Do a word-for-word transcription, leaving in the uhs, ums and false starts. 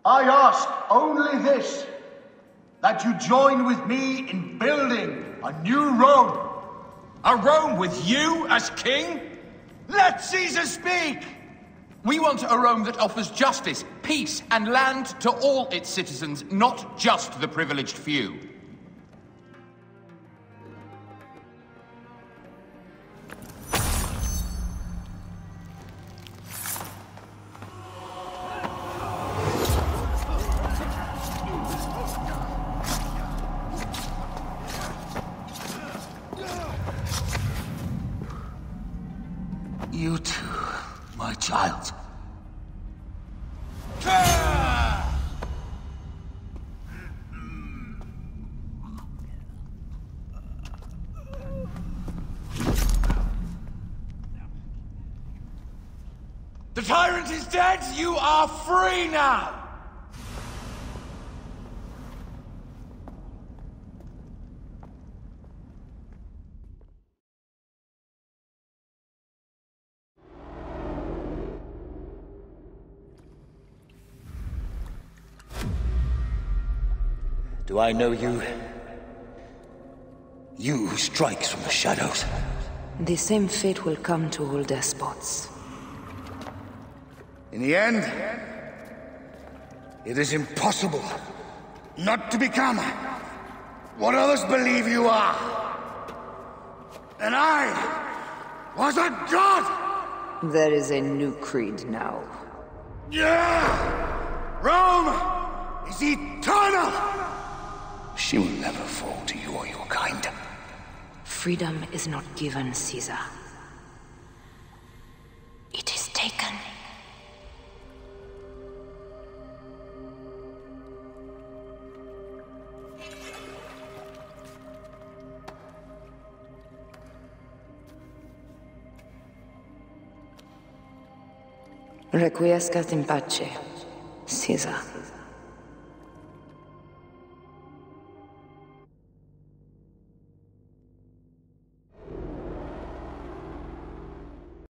I ask only this, that you join with me in building a new Rome. A Rome with you as king? Let Caesar speak! We want a Rome that offers justice, peace, and land to all its citizens, not just the privileged few. You too, my child. The tyrant is dead! You are free now! Do I know you? You who strikes from the shadows. The same fate will come to all despots. In the end, it is impossible not to become what others believe you are. And I was a god! There is a new creed now. Yeah! Rome is eternal! She will never fall to you or your kind. Freedom is not given, Caesar. It is taken. Requiescat in pace, Caesar.